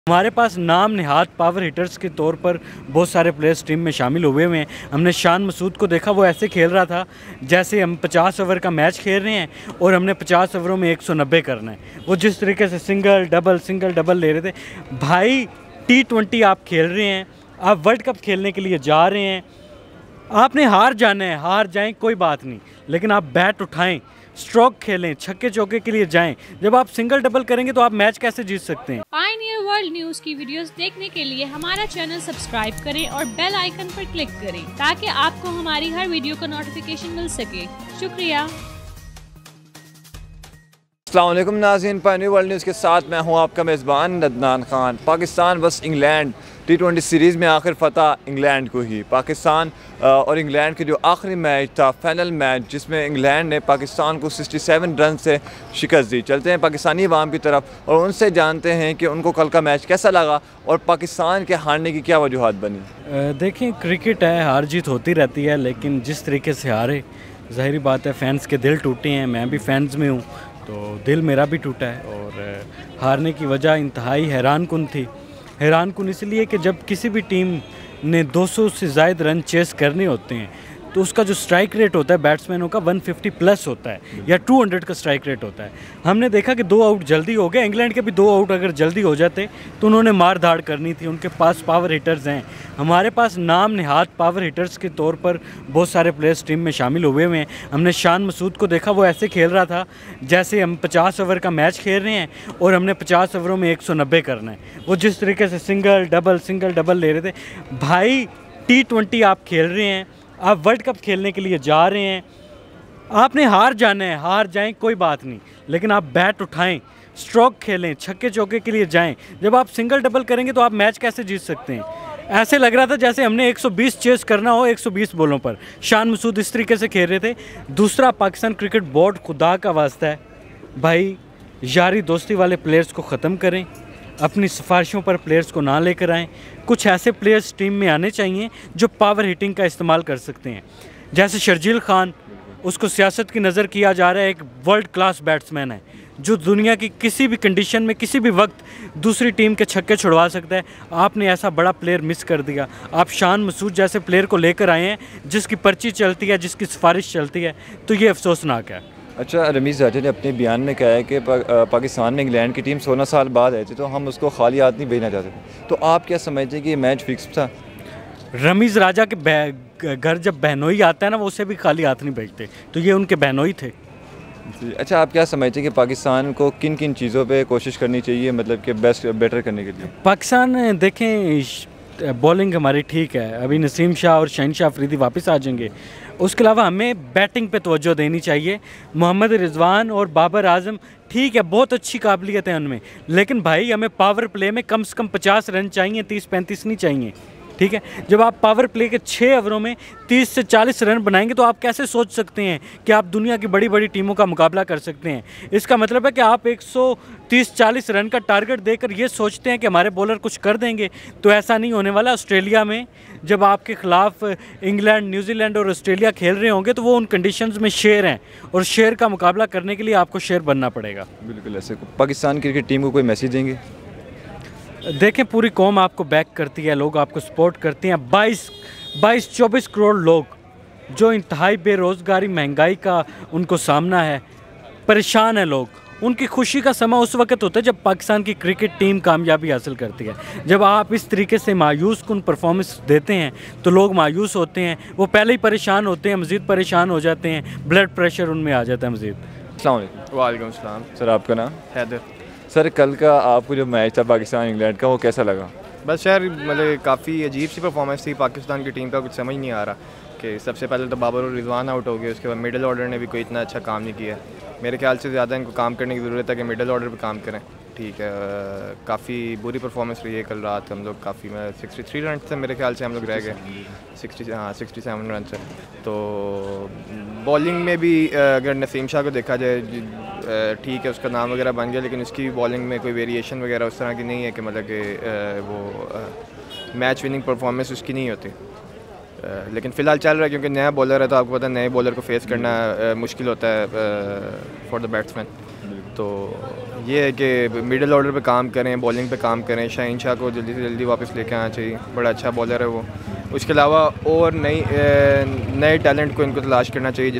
हमारे पास नाम नहाद power hitters के तौर पर बहुत सारे प्लेयर्स टीम में शामिल हुए हैं। हमने शान मसूद को देखा, वो ऐसे खेल रहा था जैसे हम 50 ओवर का मैच खेल रहे हैं और हमने 50 ओवरों में 190 करना है। वो जिस तरीके से सिंगल डबल ले रहे थे। भाई T20 आप खेल रहे हैं, आप वर्ल्ड कप खेलने के लिए जा रहे हैं, आपने हार जाना है, हार जाएं कोई बात नहीं, लेकिन आप बैट उठाएं, स्ट्रोक खेलें, छक्के चौके के लिए जाएं। जब आप सिंगल डबल करेंगे तो आप मैच कैसे जीत सकते हैं। पायनियर वर्ल्ड न्यूज की वीडियोस देखने के लिए हमारा चैनल सब्सक्राइब करें और बेल आइकन पर क्लिक करें ताकि आपको हमारी हर वीडियो का नोटिफिकेशन मिल सके। शुक्रिया। अस्सलाम वालेकुम नाज़रीन, पायनियर वर्ल्ड न्यूज़ के साथ मैं हूं आपका मेज़बान अदनान खान। पाकिस्तान बस इंग्लैंड T20 सीरीज़ में आखिर फ़तह इंग्लैंड को ही। पाकिस्तान और इंग्लैंड के जो आखिरी मैच था, फाइनल मैच, जिसमें इंग्लैंड ने पाकिस्तान को 67 रन से शिकस्त दी। चलते हैं पाकिस्तानी अवाम की तरफ और उनसे जानते हैं कि उनको कल का मैच कैसा लगा और पाकिस्तान के हारने की क्या वजूहत बनी। देखें, क्रिकेट है, हार जीत होती रहती है, लेकिन जिस तरीके से हारे, ज़ाहिर बात है फैंस के दिल टूटे हैं। मैं भी फैंस में हूँ तो दिल मेरा भी टूटा है और हारने की वजह इंतहाई हैरान कुन थी। हैरान कुन इसलिए कि जब किसी भी टीम ने 200 से ज़ायद रन चेस करने होते हैं तो उसका जो स्ट्राइक रेट होता है बैट्समैनों का 150 प्लस होता है या 200 का स्ट्राइक रेट होता है। हमने देखा कि 2 आउट जल्दी हो गए। इंग्लैंड के भी 2 आउट अगर जल्दी हो जाते तो उन्होंने मार धाड़ करनी थी। उनके पास पावर हिटर्स हैं। हमारे पास नाम नहाद पावर हिटर्स के तौर पर बहुत सारे प्लेयर्स टीम में शामिल हुए हैं। हमने शान मसूद को देखा, वो ऐसे खेल रहा था जैसे हम 50 ओवर का मैच खेल रहे हैं और हमने 50 ओवरों में 190 करना है। वो जिस तरीके से सिंगल डबल ले रहे थे। भाई T20 आप खेल रहे हैं, आप वर्ल्ड कप खेलने के लिए जा रहे हैं, आपने हार जाना है, हार जाएं कोई बात नहीं, लेकिन आप बैट उठाएं, स्ट्रोक खेलें, छक्के चौके के लिए जाएं। जब आप सिंगल डबल करेंगे तो आप मैच कैसे जीत सकते हैं। ऐसे लग रहा था जैसे हमने 120 चेस करना हो 120 बॉलों पर। शान मसूद इस तरीके से खेल रहे थे। दूसरा, पाकिस्तान क्रिकेट बोर्ड, खुदा का वास्ता है भाई, यारी दोस्ती वाले प्लेयर्स को ख़त्म करें, अपनी सिफारिशों पर प्लेयर्स को ना लेकर आएँ। कुछ ऐसे प्लेयर्स टीम में आने चाहिए जो पावर हिटिंग का इस्तेमाल कर सकते हैं। जैसे शर्जील खान, उसको सियासत की नज़र किया जा रहा है, एक वर्ल्ड क्लास बैट्समैन है जो दुनिया की किसी भी कंडीशन में किसी भी वक्त दूसरी टीम के छक्के छुड़वा सकता है। आपने ऐसा बड़ा प्लेयर मिस कर दिया। आप शान मसूद जैसे प्लेयर को लेकर आए हैं जिसकी पर्ची चलती है, जिसकी सिफारिश चलती है, तो ये अफसोसनाक है। अच्छा, रमीज़ राजा ने अपने बयान में कहा है कि पाकिस्तान में इंग्लैंड की टीम 16 साल बाद आई थी तो हम उसको खाली हाथ नहीं भेजना चाहते थे। तो आप क्या समझते हैं कि ये मैच फिक्स था? रमीज़ राजा के घर जब बहनोई आता है ना, वो उसे भी खाली हाथ नहीं भेजते, तो ये उनके बहनोई थे। अच्छा, आप क्या समझते हैं कि पाकिस्तान को किन किन चीज़ों पे कोशिश करनी चाहिए, मतलब कि बेटर करने के लिए? पाकिस्तान देखें, बॉलिंग हमारी ठीक है, अभी नसीम शाह और शहनशाह अफरीदी वापस आ जाएंगे। उसके अलावा हमें बैटिंग पे तवज्जो देनी चाहिए। मोहम्मद रिजवान और बाबर आजम ठीक है, बहुत अच्छी काबिलियत है उनमें, लेकिन भाई हमें पावर प्ले में कम से कम 50 रन चाहिए, 30-35 नहीं चाहिए। ठीक है, जब आप पावर प्ले के 6 ओवरों में 30 से 40 रन बनाएंगे तो आप कैसे सोच सकते हैं कि आप दुनिया की बड़ी बड़ी टीमों का मुकाबला कर सकते हैं। इसका मतलब है कि आप 130-40 रन का टारगेट देकर ये सोचते हैं कि हमारे बॉलर कुछ कर देंगे, तो ऐसा नहीं होने वाला। ऑस्ट्रेलिया में जब आपके ख़िलाफ़ इंग्लैंड, न्यूजीलैंड और ऑस्ट्रेलिया खेल रहे होंगे तो वो उन कंडीशंस में शेर हैं और शेर का मुकाबला करने के लिए आपको शेर बनना पड़ेगा। बिल्कुल ऐसे। पाकिस्तान क्रिकेट टीम को कोई मैसेज देंगे? देखें, पूरी कौम आपको बैक करती है, लोग आपको सपोर्ट करते हैं। 22-24 करोड़ लोग जो इंतहाई बेरोज़गारी, महंगाई का उनको सामना है, परेशान है लोग। उनकी खुशी का समय उस वक्त होता है जब पाकिस्तान की क्रिकेट टीम कामयाबी हासिल करती है। जब आप इस तरीके से मायूस कुन परफॉर्मेंस देते हैं तो लोग मायूस होते हैं, वो पहले ही परेशान होते हैं, मज़ीद परेशान हो जाते हैं, ब्लड प्रेशर उनमें आ जाता है मज़ीद। अस्सलाम वालेकुम। वालेकुम अस्सलाम। सर, आपका नाम? हैदर। सर, कल का आपको जो मैच था पाकिस्तान इंग्लैंड का, वो कैसा लगा? बस यार, मतलब काफ़ी अजीब सी परफॉर्मेंस थी पाकिस्तान की टीम का। कुछ समझ नहीं आ रहा कि सबसे पहले तो बाबर और रिजवान आउट हो गए, उसके बाद मिडिल ऑर्डर ने भी कोई इतना अच्छा काम नहीं किया। मेरे ख्याल से ज़्यादा इनको काम करने की ज़रूरत है कि मिडिल ऑर्डर पर काम करें। ठीक है, काफ़ी बुरी परफॉर्मेंस रही है कल रात। हम लोग काफ़ी 63 रन से मेरे ख्याल से हम लोग रह गए, 67 रन से। तो बॉलिंग में भी अगर नसीम शाह को देखा जाए, ठीक है उसका नाम वगैरह बन गया, लेकिन उसकी बॉलिंग में कोई वेरिएशन वगैरह उस तरह की नहीं है कि मतलब कि वो मैच विनिंग परफॉर्मेंस उसकी नहीं होती। लेकिन फ़िलहाल चल रहा है क्योंकि नया बॉलर है, तो आपको पता है नए बॉलर को फेस करना मुश्किल होता है फॉर द बैट्समैन। तो ये है कि मिडिल ऑर्डर पे काम करें, बॉलिंग पे काम करें। शाहीन शाह को जल्दी से जल्दी वापस लेके आना चाहिए, बड़ा अच्छा बॉलर है वो। उसके अलावा और नए टैलेंट को इनको तलाश करना चाहिए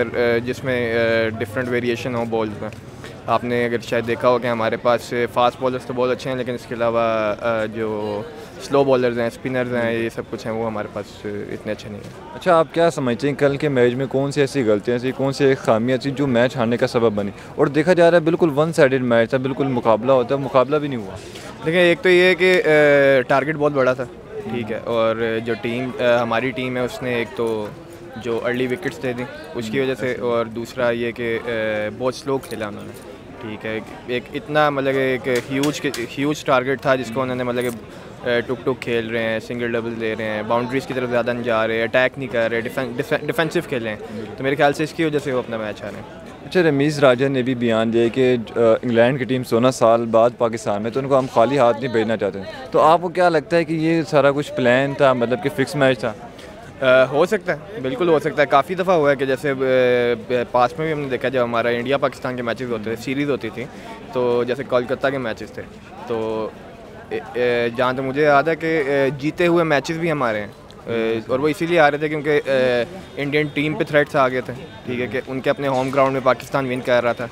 जिसमें डिफरेंट वेरिएशन हो बॉल्स में। आपने अगर शायद देखा हो कि हमारे पास फास्ट बॉलर्स तो बहुत अच्छे हैं, लेकिन इसके अलावा जो स्लो बॉलर्स हैं, स्पिनर्स हैं, ये सब कुछ हैं, वो हमारे पास इतने अच्छे नहीं हैं। अच्छा, आप क्या समझते हैं कल के मैच में कौन सी ऐसी गलतियाँ थी, कौन सी खामियाँ थी जो मैच हारने का सबब बनी? और देखा जा रहा है बिल्कुल वन साइडेड मैच था, बिल्कुल मुकाबला होता है, मुकाबला भी नहीं हुआ। देखिए, एक तो ये है कि टारगेट बहुत बड़ा था, ठीक है, और जो हमारी टीम है उसने एक तो जो अर्ली विकेट्स दे दी उसकी वजह से, और दूसरा ये कि बहुत स्लो खेला उन्होंने, ठीक है। एक इतना मतलब एक ह्यूज टारगेट था जिसको उन्होंने मतलब टुक टुक खेल रहे हैं, सिंगल डबल ले रहे हैं, बाउंड्रीज़ की तरफ ज़्यादा नहीं जा रहे, अटैक नहीं कर रहे, डिफेंसिव खेल रहे हैं, तो मेरे ख्याल से इसकी वजह से वो अपना मैच हारे हैं। अच्छा, रमीज़ राजा ने भी बयान दिया कि इंग्लैंड की टीम 16 साल बाद पाकिस्तान में, तो उनको हम खाली हाथ नहीं भेजना चाहते। तो आपको क्या लगता है कि ये सारा कुछ प्लान था, मतलब कि फ़िक्स मैच था? हो सकता है, बिल्कुल हो सकता है। काफ़ी दफ़ा हुआ है कि जैसे पास में भी हमने देखा, जब हमारा इंडिया पाकिस्तान के मैचेस होते थे, सीरीज़ होती थी, तो जैसे कोलकाता के मैचेस थे, तो जहाँ तो मुझे याद है कि जीते हुए मैचेस भी हमारे हैं, और वो इसीलिए आ रहे थे क्योंकि इंडियन टीम पे थ्रेट्स आ गए थे, ठीक है, कि उनके अपने होम ग्राउंड में पाकिस्तान विन कर रहा था,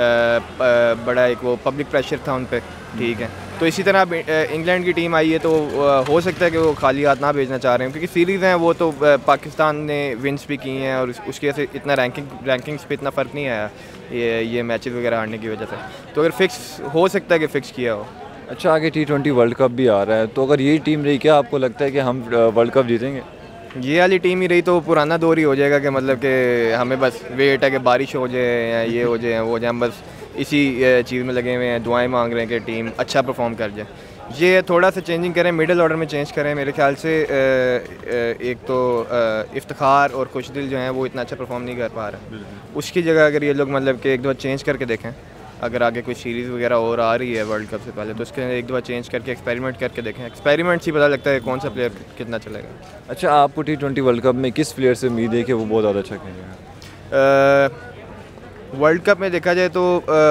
बड़ा एक वो पब्लिक प्रेशर था उन पर, ठीक है। तो इसी तरह अब इंग्लैंड की टीम आई है, तो हो सकता है कि वो खाली हाथ ना भेजना चाह रहे हैं, क्योंकि सीरीज़ हैं वो तो पाकिस्तान ने विन्स भी की हैं, और उसकी वजह से इतना रैंकिंग्स पे इतना फ़र्क नहीं आया ये मैचेस वगैरह हारने की वजह से। तो अगर फिक्स हो सकता है कि फ़िक्स किया हो। अच्छा, आगे T20 वर्ल्ड कप भी आ रहा है, तो अगर यही टीम रही, क्या आपको लगता है कि हम वर्ल्ड कप जीतेंगे? ये वाली टीम ही रही तो पुराना दौर ही हो जाएगा कि मतलब कि हमें बस वेट है कि बारिश हो जाए या ये हो जाए वो हो जाए, हम बस इसी चीज़ में लगे हुए हैं, दुआएं मांग रहे हैं कि टीम अच्छा परफॉर्म कर जाए। ये थोड़ा सा चेंजिंग करें, मिडिल ऑर्डर में चेंज करें। मेरे ख्याल से एक तो इफ्तिखार और खुशदिल जो हैं वो इतना अच्छा परफॉर्म नहीं कर पा रहे, उसकी जगह अगर ये लोग मतलब कि एक दो चेंज करके देखें, अगर आगे कोई सीरीज़ वगैरह और आ रही है वर्ल्ड कप से पहले, तो उसके एक दो चेंज करके एक्सपेरिमेंट करके देखें। एक्सपेरिमेंट से पता लगता है कौन सा प्लेयर कितना चलेगा। अच्छा, आपको T20 वर्ल्ड कप में किस प्लेयर से उम्मीद है कि वो बहुत ज़्यादा अच्छा खेलेगा? वर्ल्ड कप में देखा जाए तो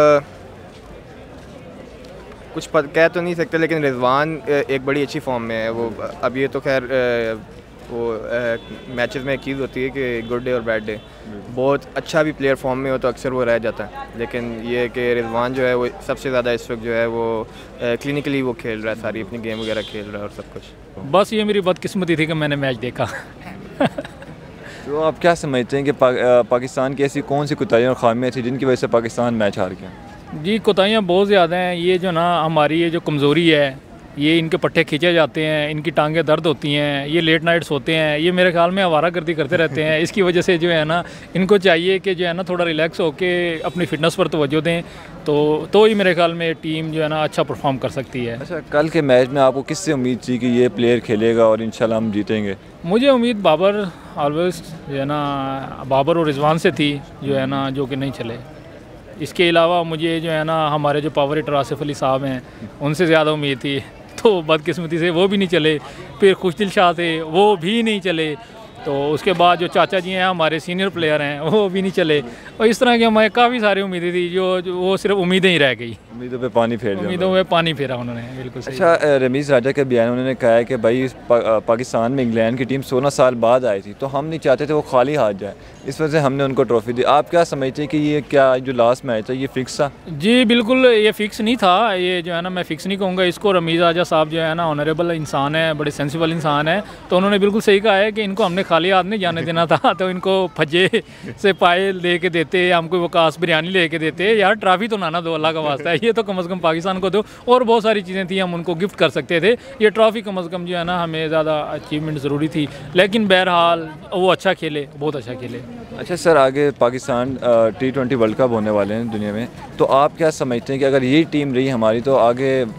कुछ कह तो नहीं सकते, लेकिन रिजवान एक बड़ी अच्छी फॉर्म में है वो। अब ये तो खैर वो मैचेस में एक चीज़ होती है कि गुड डे और बैड डे, बहुत अच्छा भी प्लेयर फॉर्म में हो तो अक्सर वो रह जाता है, लेकिन ये कि रिजवान जो है वो सबसे ज़्यादा इस वक्त जो है वो क्लिनिकली वो खेल रहा है, सारी अपनी गेम वगैरह खेल रहा है और सब कुछ। बस ये मेरी बदकिस्मती थी कि मैंने मैच देखा। तो आप क्या समझते हैं कि पाकिस्तान की ऐसी कौन सी कोताहियाँ और खामियाँ थी जिनकी वजह से पाकिस्तान मैच हार गया? जी, कोताहियाँ बहुत ज़्यादा हैं। ये जो ना हमारी ये जो कमज़ोरी है, ये इनके पट्टे खींचे जाते हैं, इनकी टांगें दर्द होती हैं, ये लेट नाइट्स होते हैं, ये मेरे ख्याल में आवारागर्दी करते रहते हैं। इसकी वजह से जो है ना इनको चाहिए कि जो है ना थोड़ा रिलैक्स होके अपनी फ़िटनेस पर तवज्जो दें, तो ही मेरे ख्याल में टीम जो है ना अच्छा परफॉर्म कर सकती है। अच्छा, कल के मैच में आपको किससे उम्मीद थी कि ये प्लेयर खेलेगा और इंशाल्लाह हम जीतेंगे? मुझे उम्मीद बाबर ऑलवेज जो है ना बाबर और रिजवान से थी, जो है ना जो कि नहीं चले। इसके अलावा मुझे जो है ना हमारे जो पावर हिटर आसिफ अली साहब हैं उनसे ज़्यादा उम्मीद थी, तो बदकिस्मती से वो भी नहीं चले। फिर खुशदिल शाह थे, वो भी नहीं चले। तो उसके बाद जो चाचा जी हैं हमारे सीनियर प्लेयर हैं वो भी नहीं चले, और इस तरह की हमारे काफ़ी सारी उम्मीदें थी जो वो सिर्फ उम्मीदें ही रह गई। उम्मीदों पे पानी फेर दिया, उम्मीदों पे पानी फेरा उन्होंने, बिल्कुल सही। अच्छा, रमीज़ राजा के बयान उन्होंने कहा है कि भाई पाकिस्तान में इंग्लैंड की टीम 16 साल बाद आई थी, तो हम नहीं चाहते थे वो खाली हाथ जाए, इस वजह से हमने उनको ट्रॉफी दी। आप क्या समझते हैं कि ये क्या जो लास्ट मैच है ये फिक्स था? जी बिल्कुल, ये फिक्स नहीं था। ये जो है ना मैं फिक्स नहीं कहूँगा इसको। रमीज़ राजा साहब जो है ना ऑनरेबल इंसान है, बड़े सेंसिबल इंसान है, तो उन्होंने बिल्कुल सही कहा है कि इनको हमने खाली हाथ नहीं जाने देना था, तो इनको फज्जे से पाए लेके देते, हमको वकास बिरयानी लेके देते, यार ट्रॉफी तो ना दो, अल्लाह का वास्ता है, ये तो कम से कम पाकिस्तान को दो। और बहुत सारी चीज़ें थी हम उनको गिफ्ट कर सकते थे, ये ट्रॉफी कम से कम जो है ना हमें ज़्यादा अचीवमेंट ज़रूरी थी। लेकिन बहरहाल वो अच्छा खेले, बहुत अच्छा खेले। अच्छा सर, आगे पाकिस्तान T20 वर्ल्ड कप होने वाले हैं दुनिया में, तो आप क्या समझते हैं कि अगर यही टीम रही हमारी तो आगे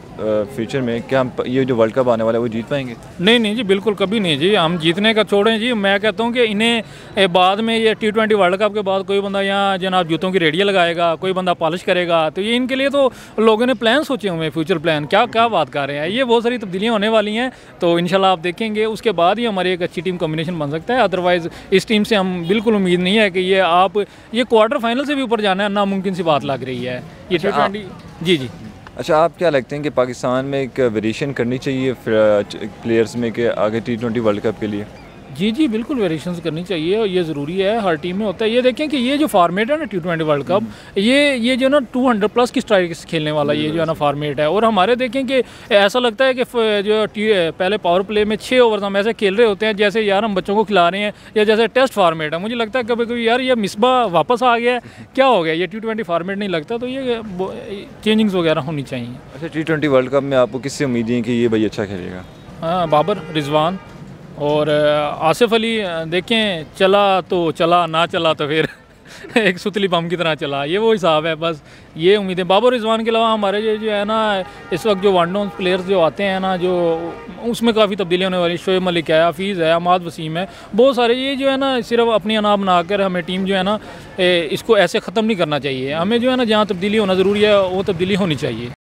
फ्यूचर में क्या हम ये जो वर्ल्ड कप आने वाला है वो जीत पाएंगे? नहीं जी, बिल्कुल कभी नहीं जी, हम जीतने का छोड़ें जी। मैं कहता हूँ कि इन्हें बाद में ये T20 वर्ल्ड कप के बाद कोई बंदा यहाँ जनाब जूतों की रेडियाँ लगाएगा, कोई बंदा पॉलिश करेगा, तो ये इनके लिए तो लोगों ने प्लान सोचे हुए हैं, फ्यूचर प्लान क्या क्या बात कर रहे हैं। ये बहुत सारी तब्दीलियाँ होने वाली हैं, तो इंशाल्लाह आप देखेंगे उसके बाद ही हमारी एक अच्छी टीम कॉम्बिनेशन बन सकता है। अदरवाइज़ इस टीम से हम बिल्कुल उम्मीद नहीं है कि ये क्वार्टर फाइनल से भी ऊपर जाना है, नामुमकिन सी बात लग रही है ये T20। जी। अच्छा, आप क्या लगते हैं कि पाकिस्तान में एक वेरिएशन करनी चाहिए प्लेयर्स में कि आगे T20 वर्ल्ड कप के लिए? जी बिल्कुल वेरिएशंस करनी चाहिए और ये ज़रूरी है, हर टीम में होता है। ये देखें कि ये जो फॉर्मेट है ना T20 वर्ल्ड कप, ये जो ना 200+ की स्ट्राइक्स खेलने वाला ये जो है ना फॉर्मेट है। और हमारे देखें कि ऐसा लगता है कि जो पहले पावर प्ले में 6 ओवर हम ऐसे खेल रहे होते हैं जैसे यार हम बच्चों को खिला रहे हैं, या जैसे टेस्ट फॉर्मेट है। मुझे लगता है कभी कभी यार ये मिसबा वापस आ गया है, क्या हो गया, ये T20 फॉर्मेट नहीं लगता। तो ये चेंजिंग्स वगैरह होनी चाहिए। अच्छा, T20 वर्ल्ड कप में आपको किससे उम्मीद है कि ये भाई अच्छा खेलेगा? हाँ, बाबर, रिजवान और आसिफ अली। देखें चला तो चला, ना चला तो फिर एक सुतली बम की तरह चला, ये वो हिसाब है। बस ये उम्मीदें बाबर रिजवान के अलावा हमारे जो है ना इस वक्त जो वन डाउन प्लेयर्स जो आते हैं ना, जो उसमें काफ़ी तब्दीली होने वाली। शोएब मलिक है, हफीज़ है, अमाद वसीम है, बहुत सारे। ये जो है ना सिर्फ अपनी अना बनाकर हमें टीम जो है ना इसको ऐसे ख़त्म नहीं करना चाहिए। हमें जो है ना जहाँ तब्दीली होना ज़रूरी है वो तब्दीली होनी चाहिए।